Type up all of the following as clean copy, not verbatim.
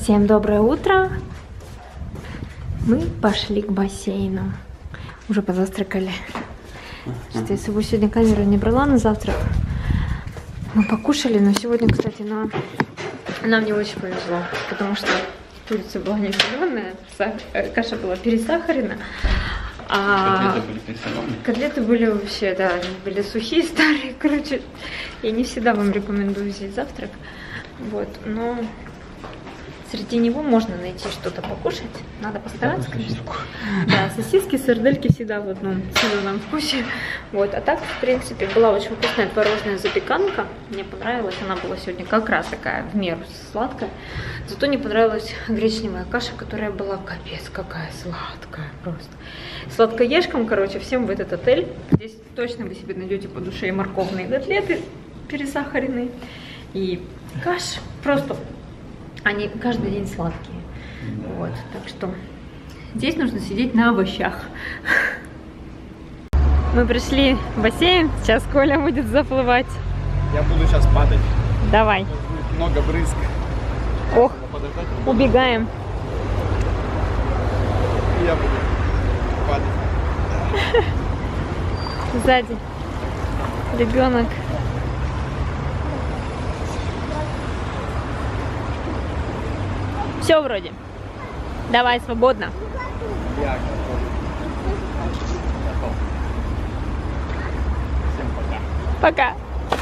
Всем доброе утро. Мы пошли к бассейну. Уже позавтракали. Что я с собой сегодня камеру не брала на завтрак. Мы покушали, но сегодня, кстати, нам не очень повезло, потому что курица была не зеленая, каша была пересахарена. А котлеты были вообще, да, они были сухие, старые, короче. Я не всегда вам рекомендую взять завтрак. Вот, но среди него можно найти что-то покушать. Надо постараться, конечно. Да, сосиски, сардельки всегда в одном сезонном вкусе. Вот, а так, в принципе, была очень вкусная творожная запеканка. Мне понравилась, она была сегодня как раз такая в меру сладкая. Зато не понравилась гречневая каша, которая была капец какая сладкая просто. Сладкоежкам, короче, всем в этот отель. Здесь точно вы себе найдете по душе и морковные котлеты пересахаренные. И каш просто... Они каждый день сладкие. Вот, так что здесь нужно сидеть на овощах. Мы пришли в бассейн. Сейчас Коля будет заплывать. Я буду сейчас падать. Давай. Будет много брызг. Ох, убегаем. И я буду падать. Сзади ребенок. Все вроде. Давай, свободно. Я готов. Всем пока. Пока.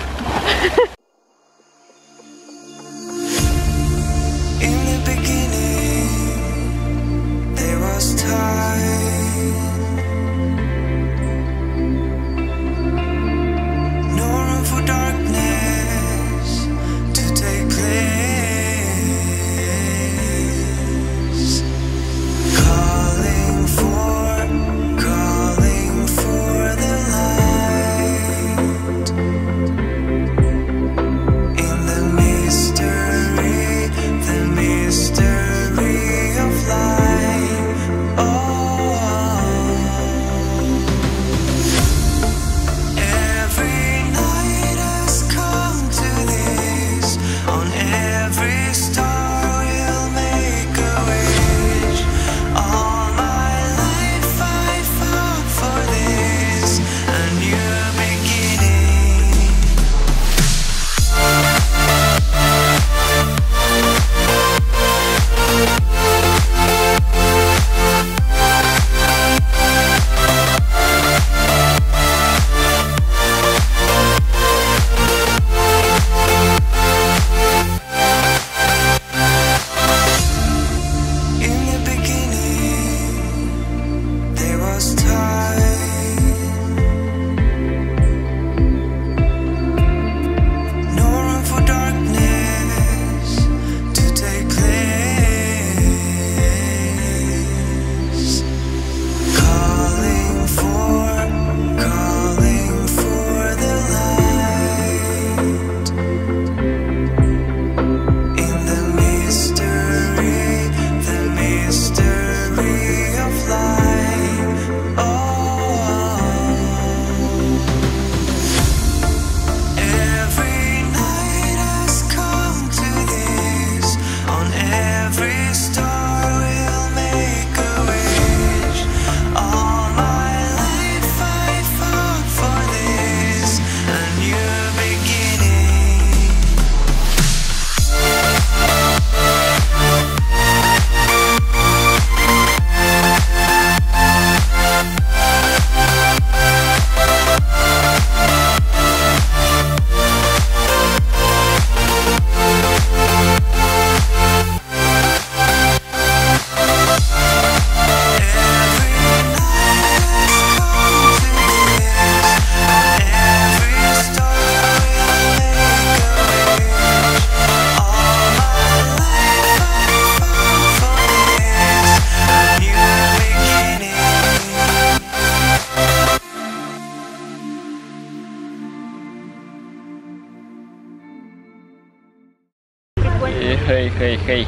Хей,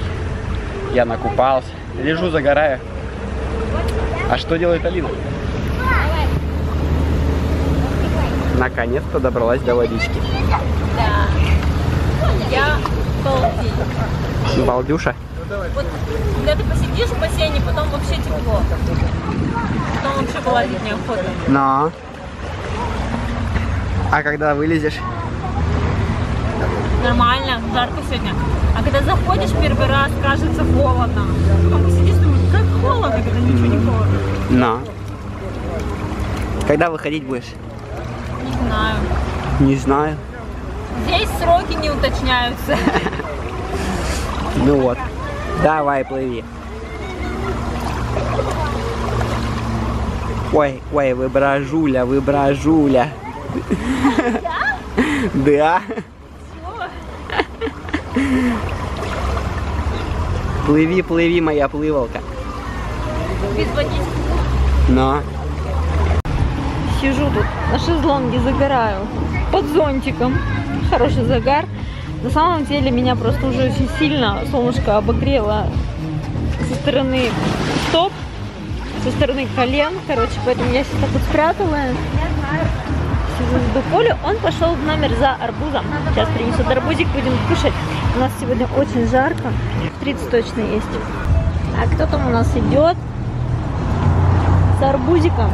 я накупался, лежу, загораю. А что делает Алина? Наконец-то добралась до водички. Да. Я балдею. Балдюша? Вот когда ты посидишь в бассейне, потом вообще тепло. Потом вообще была летняя охота. Но. А когда вылезешь? Нормально, жарко сегодня. А когда заходишь первый раз, кажется холодно. Потом посидишь, думаешь, как холодно, когда ничего не холодно. Но. Когда выходить будешь? Не знаю. Не знаю. Здесь сроки не уточняются. Ну вот. Давай, плыви. Ой, ой, выбражуля, выбражуля. Да? Плыви, плыви, моя плывалка. Без водички. Но. Сижу тут на шезлонге, загораю под зонтиком. Хороший загар. На самом деле меня просто уже очень сильно солнышко обогрело со стороны стоп, со стороны колен. Короче, поэтому я сейчас так вот спрятала. Сижу, жду Колю. Он пошел в номер за арбузом. Сейчас принесут арбузик, будем кушать. У нас сегодня очень жарко. 30 точно есть. А кто там у нас идет с арбузиком?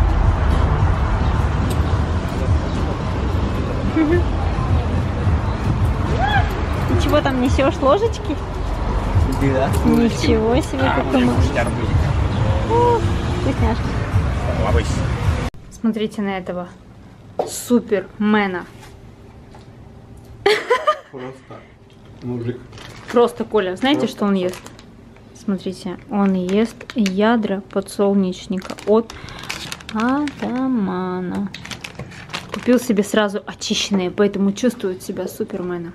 Чего там несешь, ложечки? Да. Ничего себе, как ты можешь. Вкусняшка. Смотрите на этого супермена. Просто мужик. Просто Коля, знаете, что он ест? Смотрите, он ест ядра подсолнечника от атамана. Купил себе сразу очищенные, поэтому чувствует себя суперменом.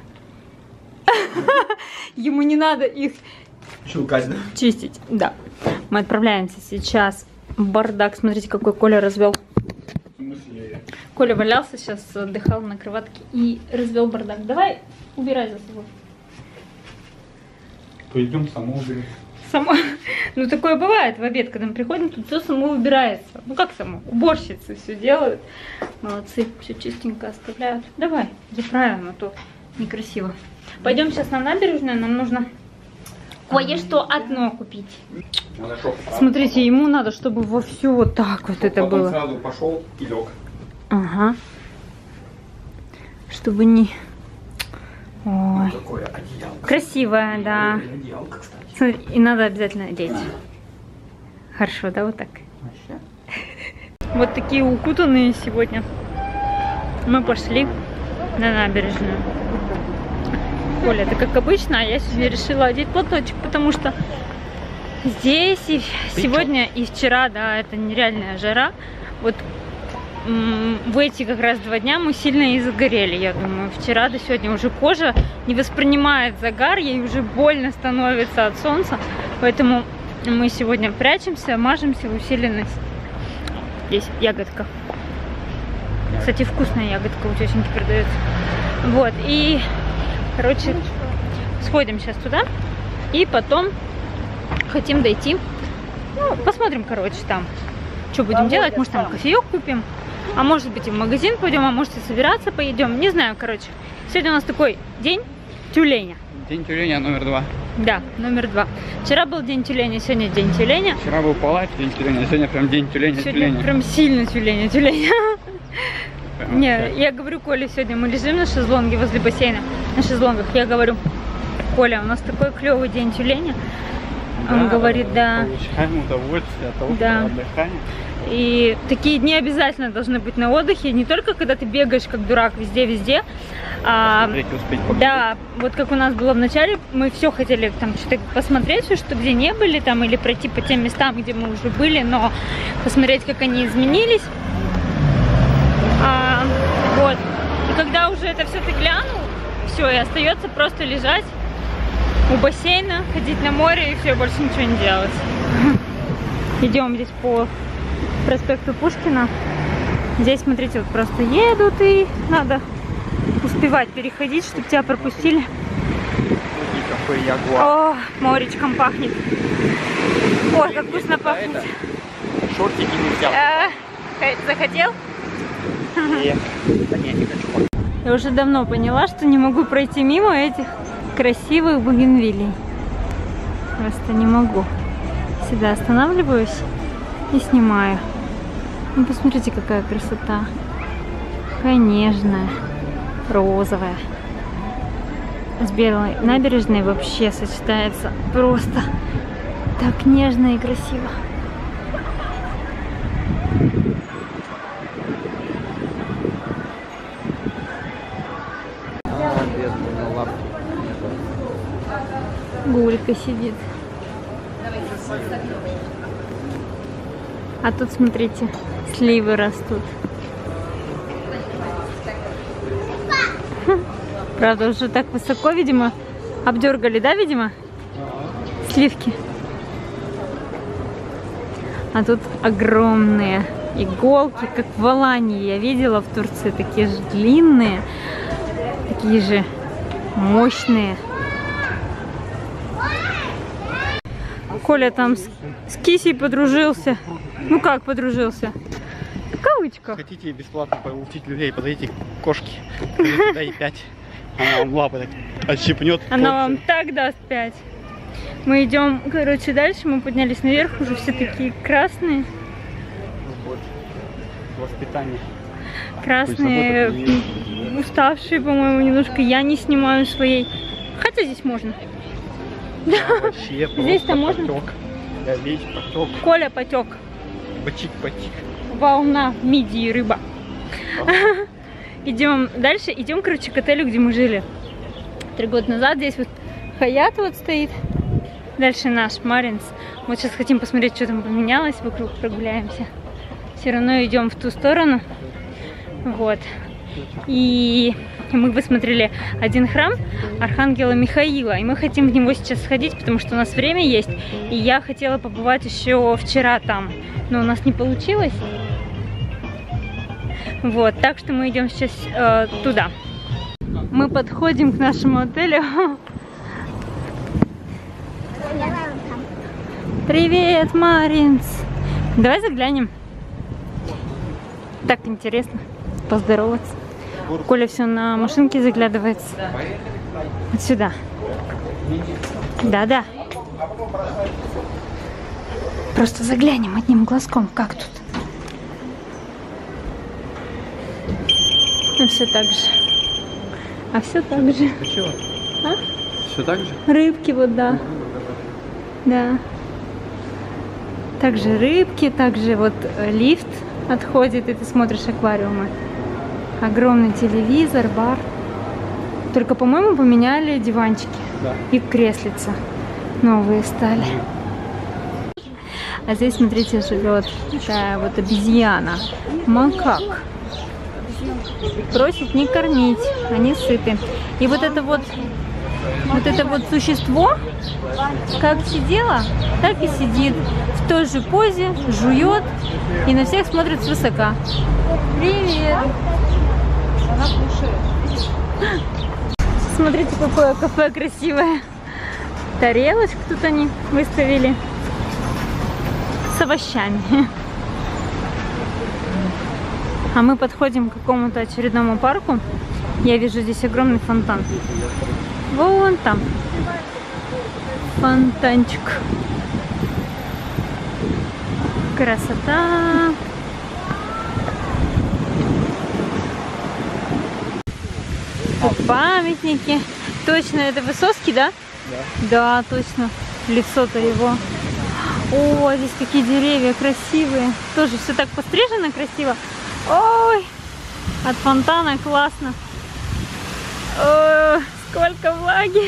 Ему не надо их Щелкать, да? чистить. Да. Мы отправляемся сейчас в бардак. Смотрите, какой Коля развел. Коля валялся, сейчас отдыхал на кроватке и развел бардак. Давай, убирай за собой. Пойдем само уберем. Само. Ну такое бывает в обед, когда мы приходим, тут все само убирается. Ну как само? Уборщицы все делают. Молодцы, все чистенько оставляют. Давай, заправим, а то некрасиво. Пойдем сейчас на набережную, нам нужно кое-что одно купить. Смотрите, ему надо, чтобы во все вот так вот это было. Сразу пошел и лег. Ага. Чтобы не... Ой. Такое одеялко. Красивое, да. Одеялко, кстати. Смотри, и надо обязательно одеть. Хорошо, да, вот так. Вообще. Вот такие укутанные сегодня. Мы пошли на набережную. Коля, это как обычно, а я сегодня решила одеть платочек, потому что здесь и сегодня, и вчера, да, это нереальная жара. Вот в эти как раз 2 дня мы сильно и загорели, я думаю. Вчера до сегодня уже кожа не воспринимает загар, ей уже больно становится от солнца. Поэтому мы сегодня прячемся, мажемся в усиленность. Здесь ягодка. Кстати, вкусная ягодка у тетеньки продается. Вот, и, короче, сходим сейчас туда. И потом хотим дойти. Ну, посмотрим, короче, там, что будем делать. Может, там кофеек купим. А может быть, и в магазин пойдем, а может, и собираться поедем. Не знаю, короче. Сегодня у нас такой день тюленя. День тюленя номер 2. Да, номер 2. Вчера был день тюленя, сегодня день тюленя. Вчера был палач, день тюленя, а сегодня прям день тюленя. Сегодня прям сильно тюленя. Не, я говорю Коле, сегодня мы лежим на шезлонге возле бассейна, на шезлонгах. Я говорю, Коля, у нас такой клевый день тюленя. Он говорит, да. Получаем удовольствие от того, Да. что отдыхаем. И такие дни обязательно должны быть на отдыхе. Не только когда ты бегаешь как дурак везде-везде. Смотреть, успеть поговорить. Да, вот как у нас было в начале, мы все хотели там что-то посмотреть, все, что где не были, там, или пройти по тем местам, где мы уже были, но посмотреть, как они изменились. Вот. И когда уже это все ты глянул, все, и остается просто лежать у бассейна, ходить на море и все, больше ничего не делать. Идем здесь по проспекту Пушкина. Здесь, смотрите, вот просто едут, и надо успевать переходить, чтобы тебя пропустили. Какой ягуар. О, моречком пахнет. Ой, как вкусно пахнет. Шортики не взял. Захотел? Нет, да нет, не хочу. Я уже давно поняла, что не могу пройти мимо этих красивых бугенвиллей. Просто не могу. Всегда останавливаюсь и снимаю. Ну, посмотрите, какая красота. Какая нежная, розовая. С белой набережной вообще сочетается просто так нежно и красиво. Гулька сидит. А тут, смотрите, сливы растут. Правда, уже так высоко, видимо, обдергали, да, видимо? Сливки. А тут огромные иголки, как в Алании. Я видела в Турции такие же длинные, такие же мощные. Коля там с кисей подружился. Ну как подружился? В кавычках. Хотите бесплатно получить людей, подойдите к кошке. Дай 5. Она вам лапы так отщипнет. Она вам так даст 5. Мы идем, короче, дальше. Мы поднялись наверх, уже все такие красные. Воспитание. Красные, уставшие, по-моему, немножко. Я не снимаю своей. Хотя здесь можно. Вообще здесь-то можно? Потек. Я весь потек. Коля потек. Бачик-бачик. Волна мидии рыба. Идем дальше. Идем, короче, к отелю, где мы жили 3 года назад. Здесь вот Хаят вот стоит. Дальше наш Маринс. Вот сейчас хотим посмотреть, что там поменялось. Вокруг прогуляемся. Все равно идем в ту сторону. Вот. И мы посмотрели один храм Архангела Михаила. И мы хотим в него сейчас сходить, потому что у нас время есть. И я хотела побывать еще вчера там. Но у нас не получилось. Вот. Так что мы идем сейчас туда. Мы подходим к нашему отелю. Привет, Маринс. Давай заглянем. Так интересно поздороваться. Коля все на машинке заглядывается. Вот сюда. Да-да. Просто заглянем одним глазком, как тут. Ну все так же. А все так же. А? Все так же? Рыбки вот, да. Да. Также рыбки, также вот лифт отходит, и ты смотришь аквариумы. Огромный телевизор, бар. Только, по-моему, поменяли диванчики. Да. И креслица новые стали. А здесь, смотрите, живет такая вот обезьяна. Макак. Просит не кормить, они сыты. И вот это вот существо, как сидело, так и сидит. В той же позе, жует и на всех смотрит свысока. Привет! Она кушает. Смотрите, какое кафе красивое. Тарелочку тут они выставили с овощами. А мы подходим к какому-то очередному парку. Я вижу здесь огромный фонтан. Вон там фонтанчик. Красота. Тут памятники. Точно, это Высоцкий, да? Да. Да, точно. Лицо-то его. О, здесь какие деревья красивые. Тоже все так пострижено красиво. Ой, от фонтана классно. О, сколько влаги.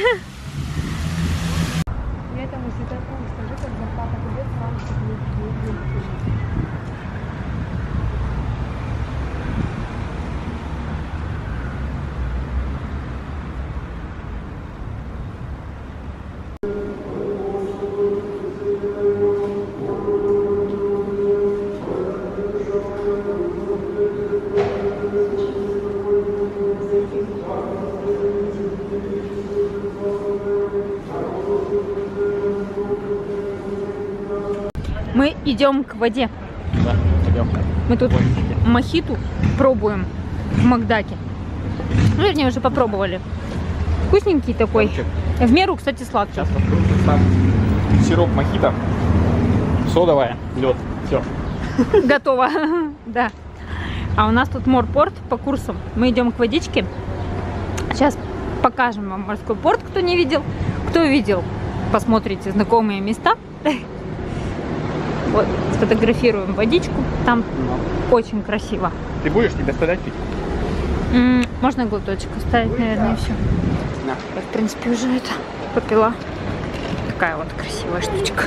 Мы идем к воде. Да, идем. Мы тут мохиту пробуем в Макдаке. Ну, вернее, уже попробовали. Вкусненький такой. В меру, кстати, сладкий. Сейчас попробуем сам. Сироп мохито. Содовая. Лед. Все. Готово. Да. А у нас тут морпорт по курсам. Мы идем к водичке. Сейчас покажем вам морской порт, кто не видел. Кто видел, посмотрите знакомые места. Вот, сфотографируем водичку. Там очень красиво. Ты будешь тебя оставлять пить? Можно глоточек оставить, наверное, и все. На. Я, в принципе, уже это попила. Такая вот красивая штучка.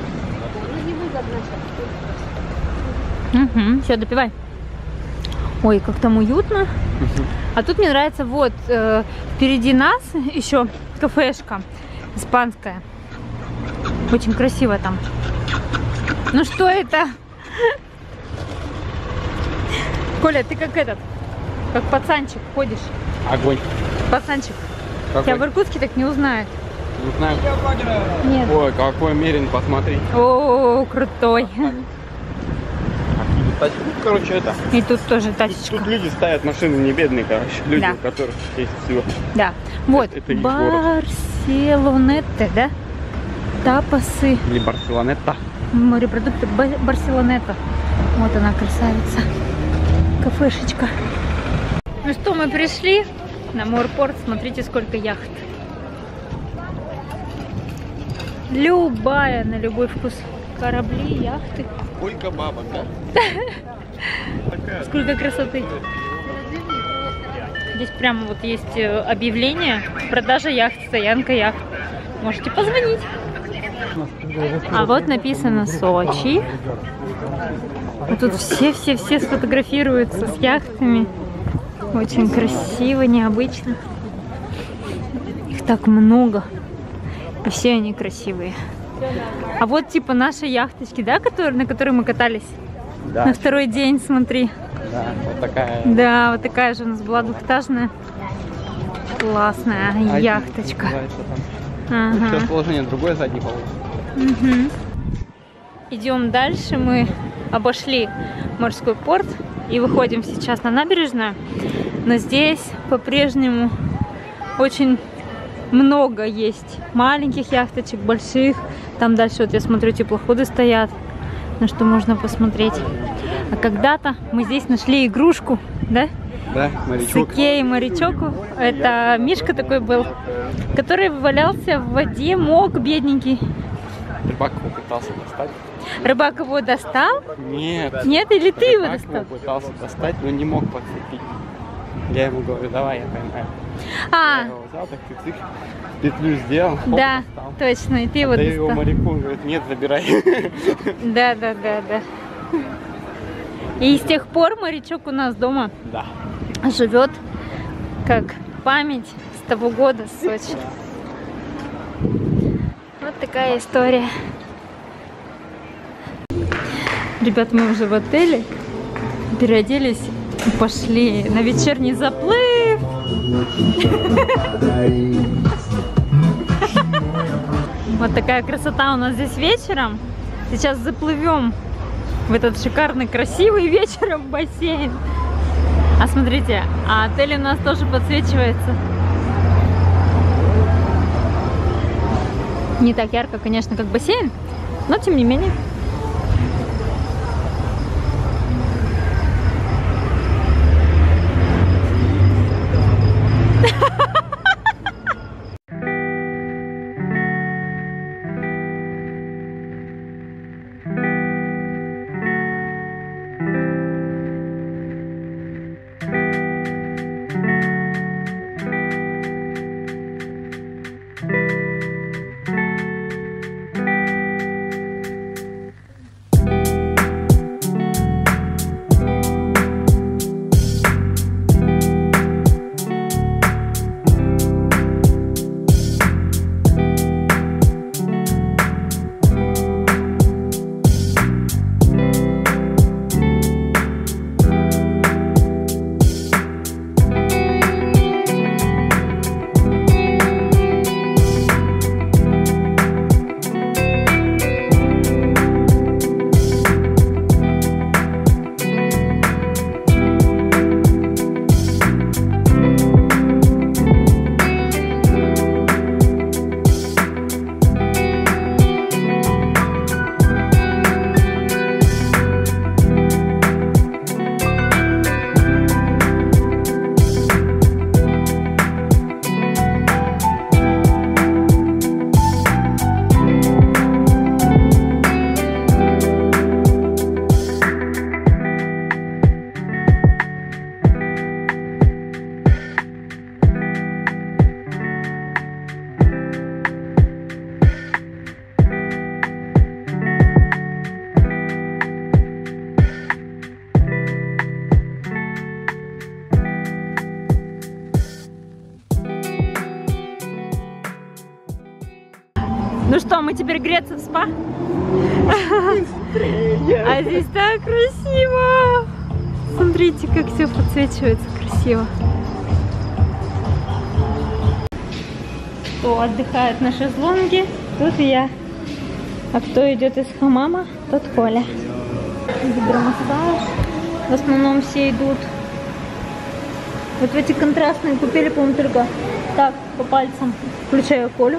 Угу, все, допивай. Ой, как там уютно. А тут мне нравится, вот, впереди нас еще кафешка испанская. Очень красиво там. Ну что это? Коля, ты как этот, как пацанчик ходишь. Огонь. Пацанчик. Какой? Тебя в Иркутске так не узнают. Не знаю. Нет. Ой, какой мерин, посмотри. О, крутой. Короче, это. И тут тоже тачечка. Тут люди ставят машины не бедные, короче. Люди, Да. у которых есть все. Да. Вот. Это их город. Барселонетте, да? Тапасы. Или Барселонетта. Морепродукты Барселонетта. Вот она, красавица. Кафешечка. Ну что, мы пришли на морпорт. Смотрите, сколько яхт. Любая, на любой вкус. Корабли, яхты. Сколько бабок, да? Сколько красоты. Здесь прямо вот есть объявление. Продажа яхт, стоянка яхт. Можете позвонить. А вот написано Сочи. А тут все сфотографируются с яхтами. Очень красиво, необычно. Их так много. И все они красивые. А вот типа наши яхточки, да, на которой мы катались? Да. На второй день, смотри. Да, вот такая. Да, вот такая же у нас была двухэтажная. Классная яхточка. Ага. Сейчас положение другое, задний пол. Угу. Идем дальше. Мы обошли морской порт и выходим сейчас на набережную. Но здесь по-прежнему очень много есть маленьких яхточек, больших. Там дальше, вот я смотрю, теплоходы стоят, на что можно посмотреть. А когда-то мы здесь нашли игрушку, да? Да, морячок. Сикей, морячок. Это Мишка такой был, который валялся в воде, мог, бедненький. Рыбак его пытался достать. Рыбак его достал? Нет. Нет, или ты его Рыбак достал? его пытался достать, но не мог подцепить. Я ему говорю, давай, я поймаю. А, Я его взял, так ты петлю сделал, хоп, да, достал. точно, и ты его Даю его достал. моряку, он говорит, нет, забирай. Да. И с тех пор морячок у нас дома Да. живет как память с того года с Сочи. Вот такая история. Ребят, мы уже в отеле переоделись и пошли на вечерний заплыв. Вот такая красота у нас здесь вечером. Сейчас заплывем в этот шикарный, красивый вечером бассейн. А смотрите, а отель у нас тоже подсвечивается. Не так ярко, конечно, как бассейн, но тем не менее. Ну что, мы теперь греться в спа? А здесь так красиво! Смотрите, как все подсвечивается красиво. Кто отдыхает на шезлонге, тут я. А кто идет из хамама, тот Коля. Гидромассаж. В основном все идут. Вот в эти контрастные купили, по-моему, только так, по пальцам, включая Колю.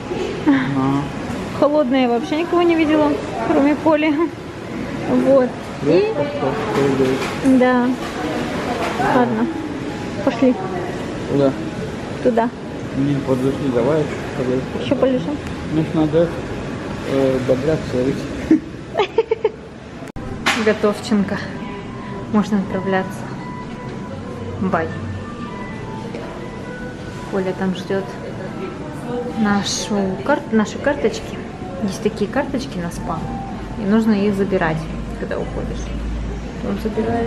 Холодные вообще никого не видела, кроме Коли. Вот. И... Да. Ладно. Пошли. Куда? Туда. Не подошли, давай. Еще полежим. Ну, надо добраться. Готовченко. Можно отправляться. Бай. Коля там ждет наши карточки. Есть такие карточки на спа. И нужно их забирать, когда уходишь. Он забирает.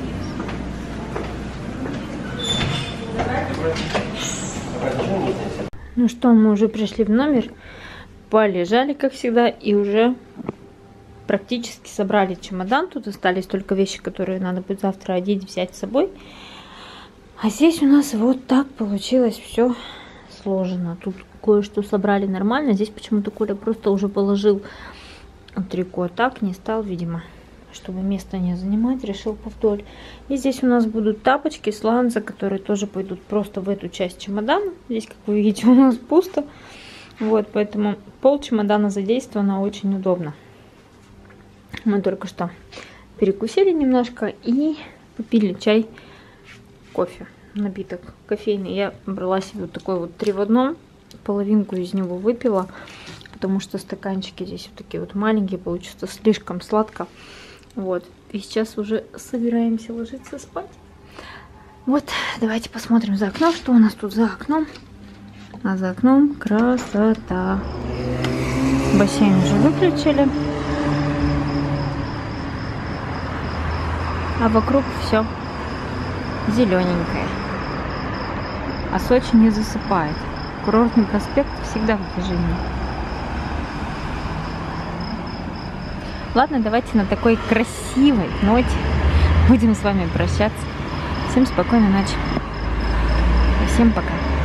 Ну что, мы уже пришли в номер. Полежали, как всегда, и уже практически собрали чемодан. Тут остались только вещи, которые надо будет завтра одеть, взять с собой. А здесь у нас вот так получилось все сложено. Тут кое-что собрали нормально. Здесь почему-то Коля просто уже положил трико. Так не стал, видимо, чтобы место не занимать, решил повдоль. И здесь у нас будут тапочки сланца, которые тоже пойдут просто в эту часть чемодана. Здесь, как вы видите, у нас пусто. Вот, поэтому пол чемодана задействовано, очень удобно. Мы только что перекусили немножко и попили чай, кофе, напиток кофейный. Я брала себе вот такой вот 3 в 1, половинку из него выпила, потому что стаканчики здесь вот такие вот маленькие, получится слишком сладко. Вот, и сейчас уже собираемся ложиться спать. Вот, давайте посмотрим за окно, что у нас тут за окном. А за окном красота. Бассейн уже выключили. А вокруг все зелененькое. А Сочи не засыпает. Курортный проспект всегда в движении. Ладно, давайте на такой красивой ноте будем с вами прощаться. Всем спокойной ночи. И всем пока.